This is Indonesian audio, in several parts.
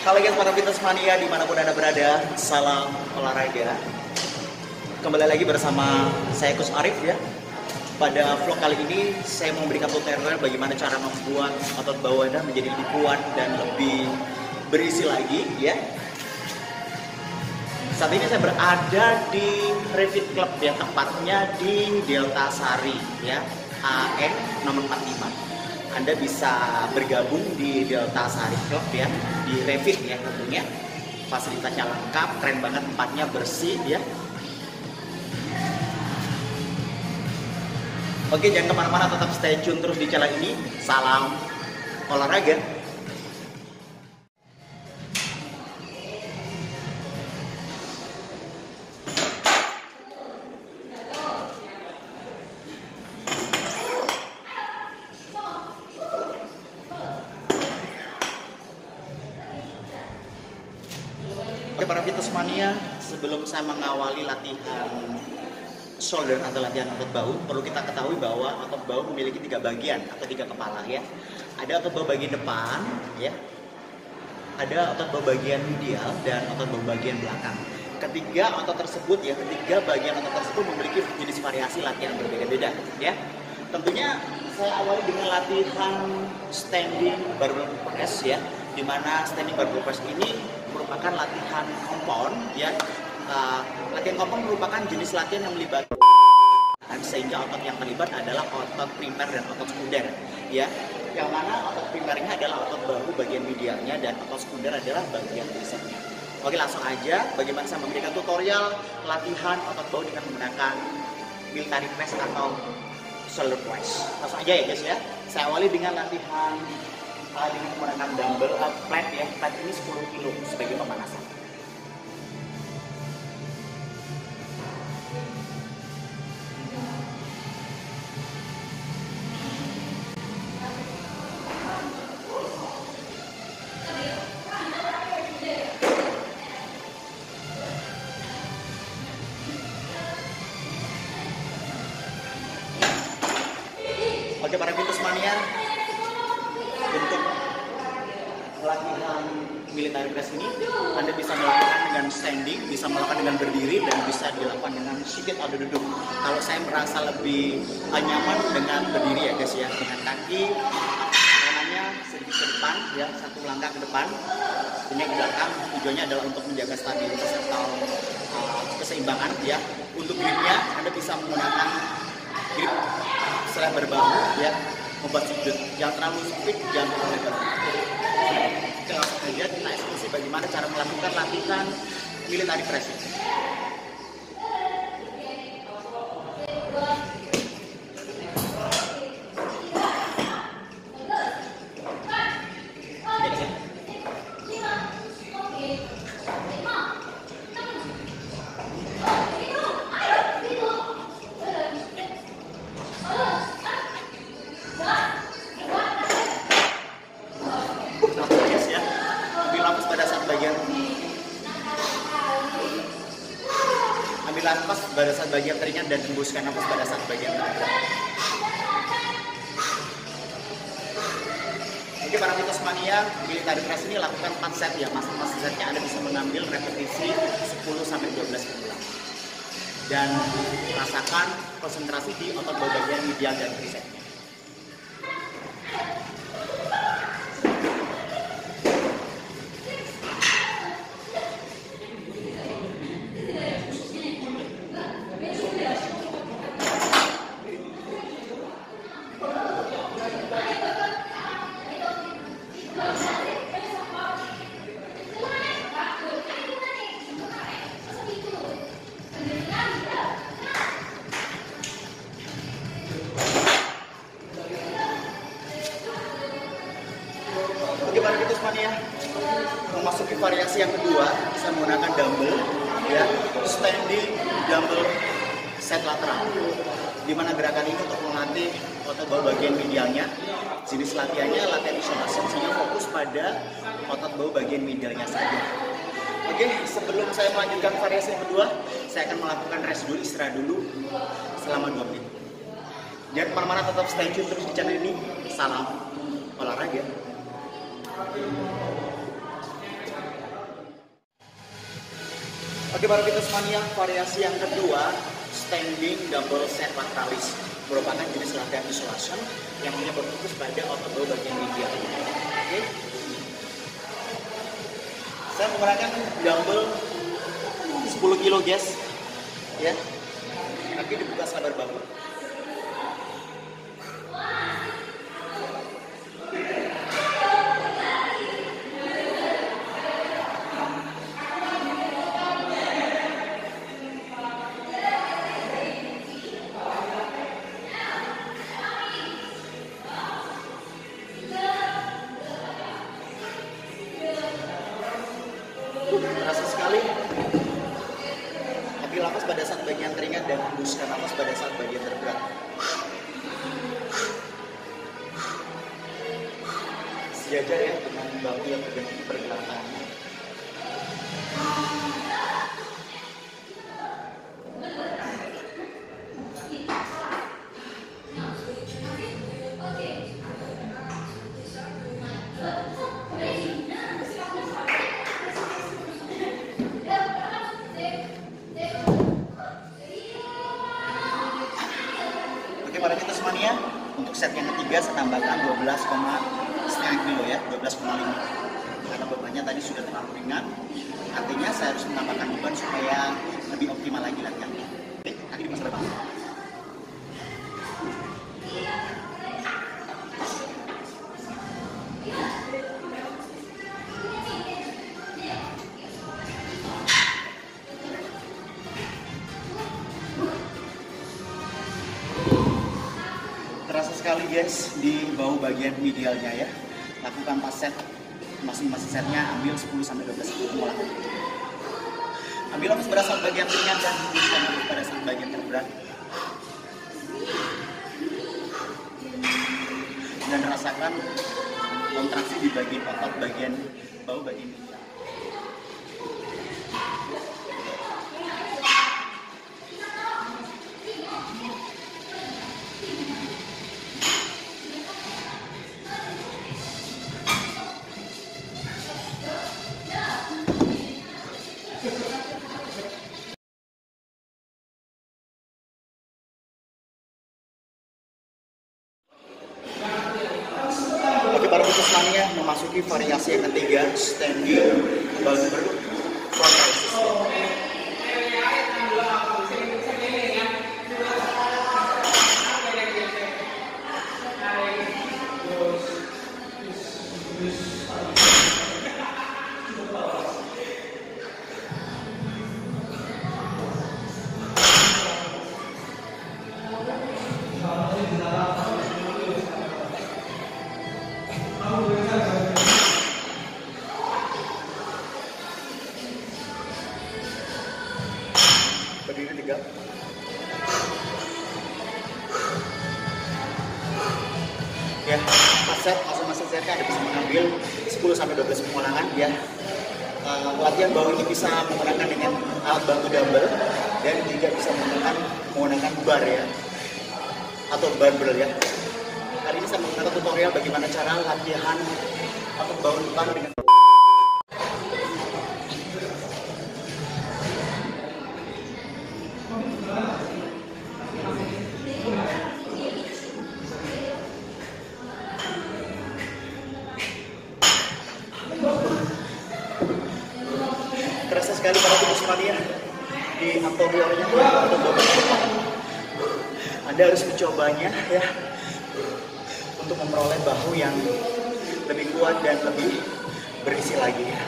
Halo guys, para fitness mania dimanapun anda berada, salam olahraga. Kembali lagi bersama saya Coach Arif ya. Pada vlog kali ini saya mau memberikan tutorial bagaimana cara membuat otot bawah anda menjadi lebih kuat dan lebih berisi lagi ya. Saat ini saya berada di Refit Club ya, tepatnya di Delta Sari ya, AN nomor 45. Anda bisa bergabung di Delta Sari Club ya, di Refit ya tentunya. Fasilitasnya lengkap, keren banget, tempatnya bersih ya. Oke, jangan kemana-mana, tetap stay tune terus di channel ini. Salam olahraga. Oke, para fitness mania, sebelum saya mengawali latihan shoulder atau latihan otot bahu, perlu kita ketahui bahwa otot bahu memiliki 3 bagian atau 3 kepala ya. Ada otot bahu bagian depan ya, ada otot bahu bagian medial dan otot bahu bagian belakang. Ketiga bagian otot tersebut memiliki jenis variasi latihan berbeda-beda ya. Tentunya saya awali dengan latihan standing barbell press ya, di mana standing barbell press ini merupakan latihan compound ya. Latihan compound merupakan jenis latihan yang melibatkan, sehingga otot yang terlibat adalah otot primer dan otot sekunder ya. Yang mana otot primernya adalah otot bahu bagian medialnya dan otot sekunder adalah bagian tricepsnya. Oke, langsung aja bagaimana saya memberikan tutorial latihan otot bahu dengan menggunakan military press atau shoulder press. Langsung aja ya guys ya. Saya awali dengan latihan dengan menggunakan dumbbell flat ya. Flat ini 10 kg sebagai pemanasan. Oke, para fitness mania, untuk latihan military press ini Anda bisa melakukan dengan standing, bisa melakukan dengan berdiri, dan bisa dilakukan dengan seated atau duduk. Kalau saya merasa lebih nyaman dengan berdiri ya guys ya, dengan kaki kanannya sedikit ke depan ya, 1 langkah ke depan, ini ke belakang. Tujuannya adalah untuk menjaga stabilitas atau keseimbangan ya. Untuk gripnya Anda bisa menggunakan grip selebar bahu ya, membuat sudut, jangan terlalu sempit, jangan terlalu lebar. Oke, langsung aja kita eksekusi bagaimana cara melakukan latihan military press. Ambil nafas pada saat bagian teringat dan hembuskan nafas pada saat bagian terakhir. Oke, para fitness mania, military press ini lakukan 4 set ya. Masing-masing setnya Anda bisa mengambil repetisi 10-12 kali. Dan rasakan konsentrasi di otot bahu bagian medial dan tricep. Para fitness mania, memasuki variasi yang kedua, bisa menggunakan dumbbell ya, standing dumbbell set lateral, di mana gerakan ini untuk melatih otot bahu bagian medialnya. Jenis latihannya latihan isolasi, sehingga fokus pada otot bahu bagian medialnya saja. Oke, sebelum saya melanjutkan variasi yang kedua, saya akan melakukan rest dulu, istirahat dulu selama 2 menit. Jangan kemana-mana, tetap stay tune terus di channel ini. Salam olahraga. Oke, para fitness mania, variasi yang kedua, standing dumbbell set lateralis, merupakan jenis latihan isolation yang hanya berfokus pada otot bawah bagian medial. Oke, saya menggunakan dumbbell 10 kilo guys, ya, kaki dibuka selebar bahu. Terasa sekali. Ambil nafas pada saat bagian teringat dan hembuskan nafas pada saat bagian terberat. Sejajar ya dengan bahu yang bergerakan. Para fitness mania, untuk set yang ketiga saya tambahkan 12,5 kilo ya, 12,5, karena bebannya tadi sudah terlalu ringan, artinya saya harus menambahkan beban supaya lebih optimal lagi latihannya. Oke, tadi di masa depan. Terasa sekali guys di bahu bagian medialnya ya. Lakukan 4 set, masing-masing setnya ambil 10-12 bola. Ambil nafas pada saat bagian ringan dan hembuskan pada saat bagian terberat. Dan rasakan kontraksi di bagian otot bagian bahu bagian medial. Oke, para fitness mania, memasuki variasi yang ketiga, standing dumbbell front resistance. Berdiri tegak. Ya, pas set masing-masing setnya ada bisa mengambil 10-12 pengulangan ya. Latihan bahu ini bisa menggunakan dengan alat bantu dumbbell dan juga bisa menggunakan bar ya, atau barbell ya. Kali ini saya menggunakan tutorial bagaimana cara latihan otot bahu depan dengan terasa sekali para fitness mania di anteriornya untuk bagian depan. Anda harus mencobanya ya untuk memperoleh bahu yang lebih kuat dan lebih berisi lagi ya.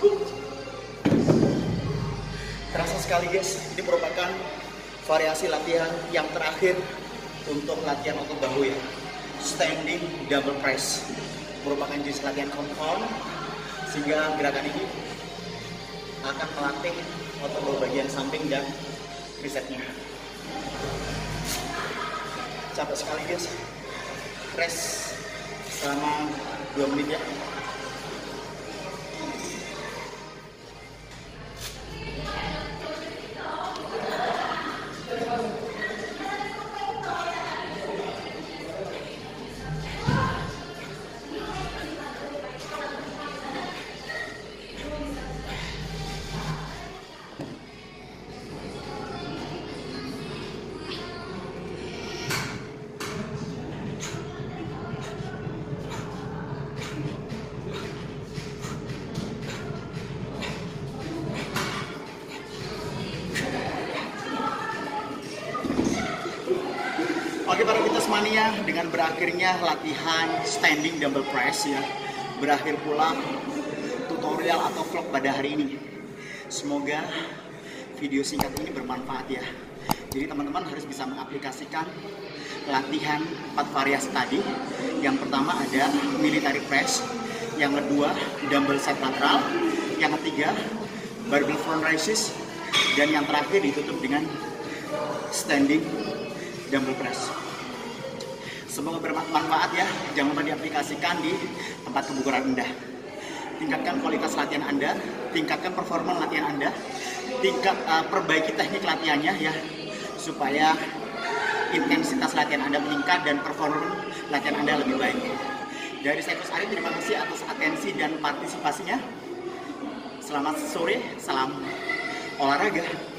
Terasa sekali guys, ini merupakan variasi latihan yang terakhir untuk latihan otot bahu ya. Standing double press merupakan jenis latihan compound, sehingga gerakan ini akan melatih otot bahu bagian samping dan tricepsnya. Capek sekali guys, rest selama 2 menit ya. Oke para fitness mania, dengan berakhirnya latihan standing dumbbell press ya, berakhir pula tutorial atau vlog pada hari ini. Semoga video singkat ini bermanfaat ya. Jadi teman-teman harus bisa mengaplikasikan latihan 4 variasi tadi. Yang pertama ada military press, yang kedua dumbbell set lateral, yang ketiga barbell front raises, dan yang terakhir ditutup dengan standing dumbbell press. Semoga bermanfaat ya. Jangan lupa diaplikasikan di tempat kebugaran Anda. Tingkatkan kualitas latihan Anda, tingkatkan performa latihan Anda, perbaiki teknik latihannya ya, supaya intensitas latihan Anda meningkat dan performa latihan Anda lebih baik. Dari saya Coach Ari, terima kasih atas atensi dan partisipasinya. Selamat sore, salam olahraga.